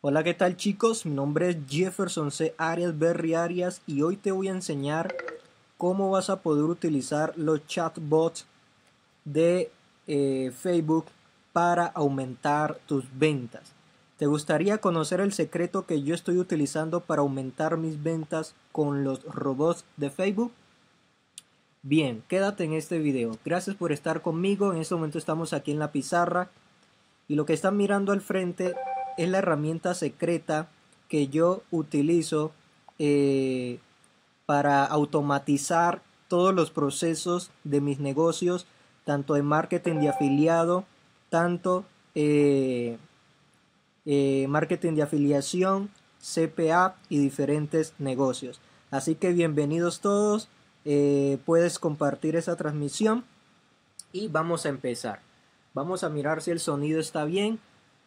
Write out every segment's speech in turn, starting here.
Hola, ¿qué tal chicos? Mi nombre es Jefferson C. Arias Berry Arias y hoy te voy a enseñar cómo vas a poder utilizar los chatbots de Facebook para aumentar tus ventas. ¿Te gustaría conocer el secreto que yo estoy utilizando para aumentar mis ventas con los robots de Facebook? Bien, quédate en este video. Gracias por estar conmigo. En este momento estamos aquí en la pizarra y lo que están mirando al frente es la herramienta secreta que yo utilizo para automatizar todos los procesos de mis negocios, tanto de marketing de afiliado, tanto marketing de afiliación, CPA y diferentes negocios. Así que bienvenidos todos, puedes compartir esa transmisión y vamos a empezar. Vamos a mirar si el sonido está bien.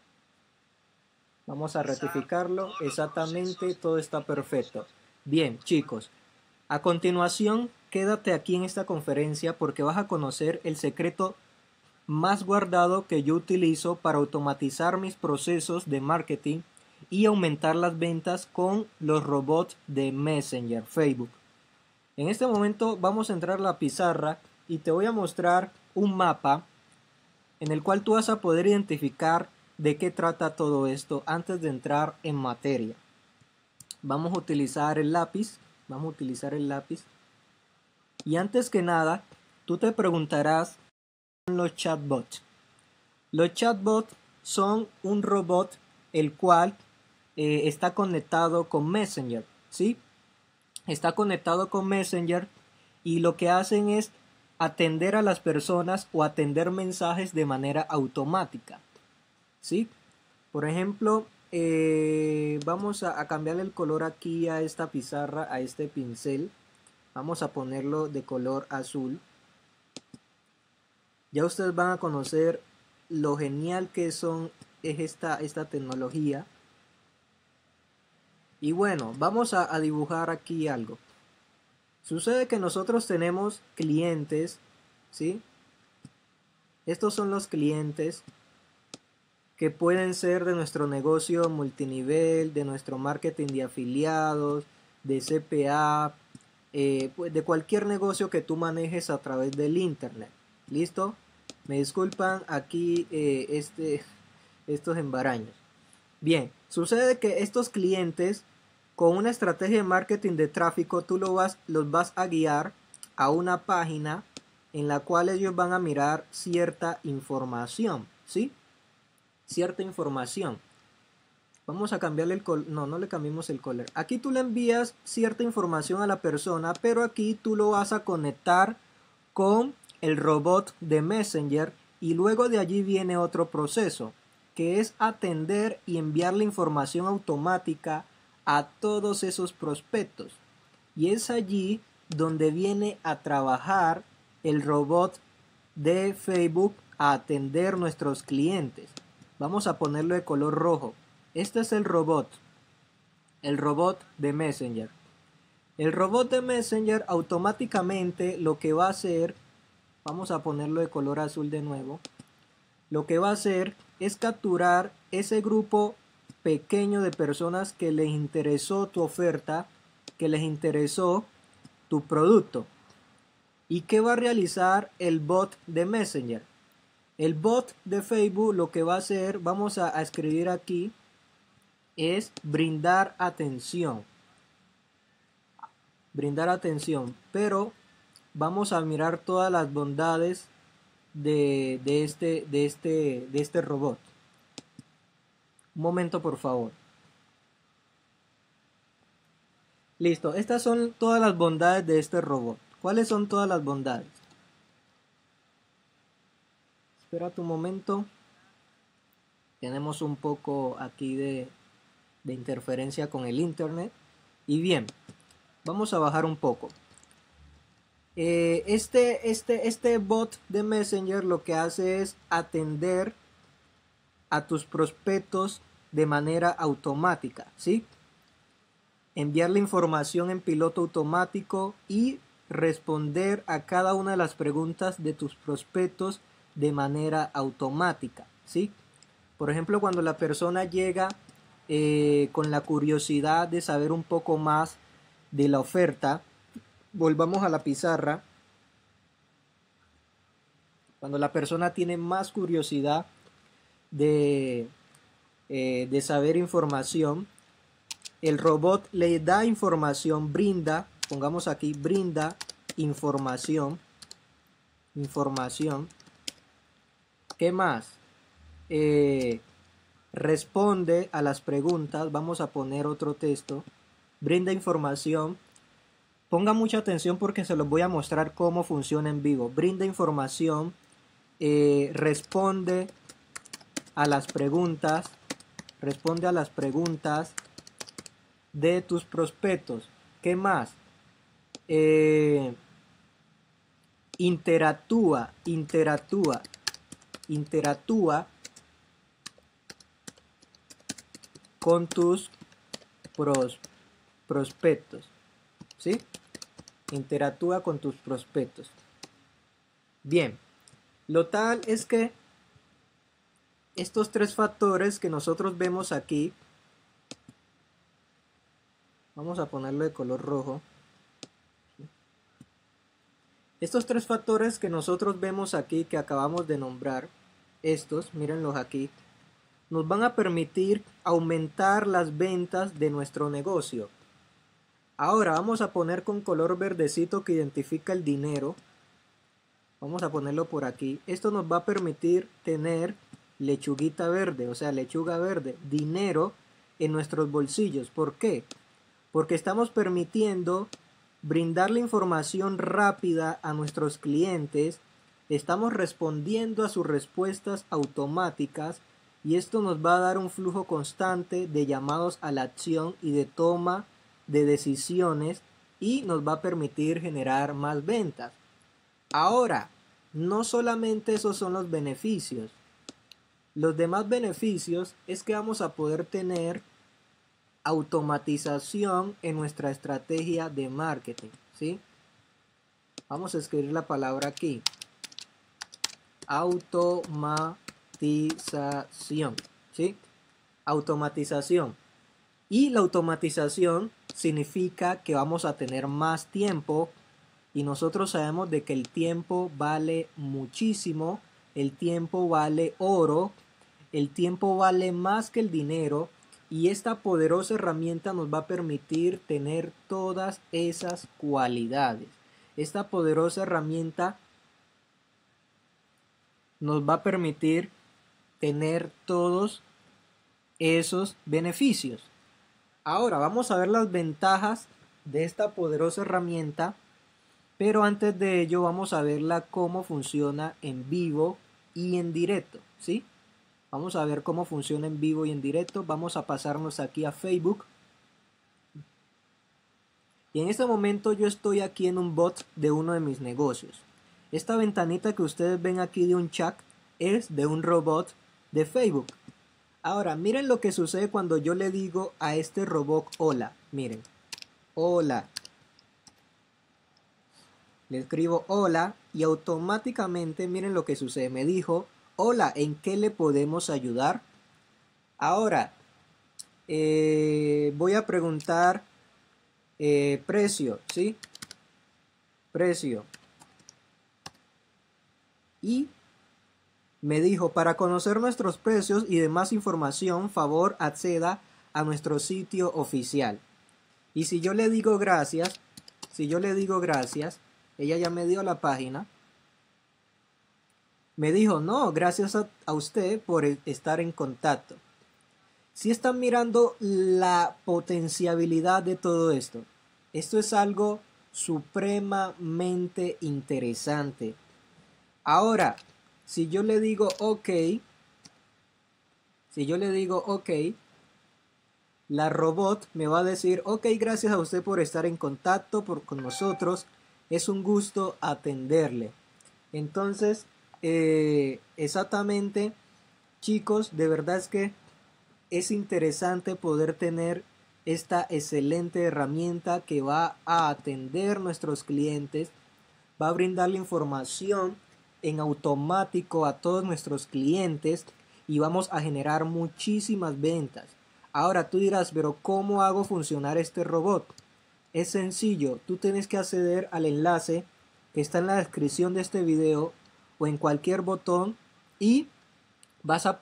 Vamos a rectificarlo. Exactamente, todo está perfecto. Bien, chicos. A continuación, quédate aquí en esta conferencia porque vas a conocer el secreto más guardado que yo utilizo para automatizar mis procesos de marketing y aumentar las ventas con los robots de Messenger Facebook. En este momento vamos a entrar a la pizarra y te voy a mostrar un mapa en el cual tú vas a poder identificar de qué trata todo esto antes de entrar en materia. Vamos a utilizar el lápiz. Y antes que nada, tú te preguntarás ¿qué son los chatbots? Los chatbots son un robot el cual está conectado con Messenger, ¿sí? Está conectado con Messenger y lo que hacen es atender a las personas o atender mensajes de manera automática, ¿sí? Por ejemplo, vamos a cambiarle el color aquí a esta pizarra, a este pincel. Vamos a ponerlo de color azul. Ya ustedes van a conocer lo genial que es esta tecnología. Y bueno, vamos a dibujar aquí algo. Sucede que nosotros tenemos clientes, ¿sí? Estos son los clientes que pueden ser de nuestro negocio multinivel, de nuestro marketing de afiliados, de CPA, pues de cualquier negocio que tú manejes a través del internet. ¿Listo? Me disculpan aquí estos embaraños. Bien, sucede que estos clientes con una estrategia de marketing de tráfico tú los vas a guiar a una página en la cual ellos van a mirar cierta información, ¿sí? Cierta información. Vamos a cambiarle el color. No le cambiemos el color. Aquí tú le envías cierta información a la persona, pero aquí tú lo vas a conectar con el robot de Messenger y luego de allí viene otro proceso, que es atender y enviar la información automática a todos esos prospectos. Y es allí donde viene a trabajar el robot de Facebook a atender nuestros clientes. Vamos a ponerlo de color rojo. Este es el robot de Messenger. El robot de Messenger automáticamente lo que va a hacer, vamos a ponerlo de color azul de nuevo, lo que va a hacer es capturar ese grupo pequeño de personas que les interesó tu oferta, que les interesó tu producto. ¿Y qué va a realizar el bot de Messenger? El bot de Facebook lo que va a hacer, vamos a escribir aquí, es brindar atención. Brindar atención, pero vamos a mirar todas las bondades de este robot. Un momento, por favor. Listo, estas son todas las bondades de este robot. ¿Cuáles son todas las bondades? Espérate un momento. Tenemos un poco aquí de interferencia con el internet. Y bien, vamos a bajar un poco. Este bot de Messenger lo que hace es atender a tus prospectos de manera automática, ¿sí? Enviar la información en piloto automático y responder a cada una de las preguntas de tus prospectos de manera automática, ¿sí? Por ejemplo, cuando la persona llega con la curiosidad de saber un poco más de la oferta. Volvamos a la pizarra. Cuando la persona tiene más curiosidad de saber información, el robot le da información, brinda, pongamos aquí, brinda información. ¿Qué más? Responde a las preguntas. Vamos a poner otro texto. Brinda información. Ponga mucha atención porque se los voy a mostrar cómo funciona en vivo. Brinda información. Responde a las preguntas. Responde a las preguntas de tus prospectos. ¿Qué más? Interactúa con tus prospectos, ¿sí? Interactúa con tus prospectos. Bien, lo tal es que estos tres factores que nosotros vemos aquí, vamos a ponerlo de color rojo. Estos tres factores que nosotros vemos aquí, que acabamos de nombrar, estos, mírenlos aquí, nos van a permitir aumentar las ventas de nuestro negocio. Ahora vamos a poner con color verdecito que identifica el dinero. Vamos a ponerlo por aquí. Esto nos va a permitir tener lechuguita verde, o sea, lechuga verde, dinero en nuestros bolsillos. ¿Por qué? Porque estamos permitiendo brindarle información rápida a nuestros clientes, estamos respondiendo a sus respuestas automáticas y esto nos va a dar un flujo constante de llamados a la acción y de toma de decisiones y nos va a permitir generar más ventas. Ahora, no solamente esos son los beneficios. Los demás beneficios es que vamos a poder tener automatización en nuestra estrategia de marketing, ¿sí? Vamos a escribir la palabra aquí. Automatización, ¿sí? Automatización. Y la automatización significa que vamos a tener más tiempo y nosotros sabemos de que el tiempo vale muchísimo, el tiempo vale oro, el tiempo vale más que el dinero. Y esta poderosa herramienta nos va a permitir tener todas esas cualidades. Esta poderosa herramienta nos va a permitir tener todos esos beneficios. Ahora vamos a ver las ventajas de esta poderosa herramienta. Pero antes de ello vamos a verla cómo funciona en vivo y en directo, ¿sí? Vamos a ver cómo funciona en vivo y en directo. Vamos a pasarnos aquí a Facebook. Y en este momento yo estoy aquí en un bot de uno de mis negocios. Esta ventanita que ustedes ven aquí de un chat es de un robot de Facebook. Ahora, miren lo que sucede cuando yo le digo a este robot hola. Miren, hola. Le escribo hola y automáticamente miren lo que sucede. Me dijo, hola, ¿en qué le podemos ayudar? Ahora, voy a preguntar precio, ¿sí? Precio. Y me dijo, para conocer nuestros precios y demás información, favor acceda a nuestro sitio oficial. Y si yo le digo gracias, ella ya me dio la página. Me dijo, no, gracias a usted por estar en contacto. Si están mirando la potencialidad de todo esto. Esto es algo supremamente interesante. Ahora, si yo le digo ok, la robot me va a decir, ok, gracias a usted por estar en contacto con nosotros. Es un gusto atenderle. Entonces, exactamente, chicos, de verdad es que es interesante poder tener esta excelente herramienta que va a atender nuestros clientes, va a brindar la información en automático a todos nuestros clientes y vamos a generar muchísimas ventas. Ahora tú dirás, pero ¿cómo hago funcionar este robot? Es sencillo, tú tienes que acceder al enlace que está en la descripción de este video o en cualquier botón y vas a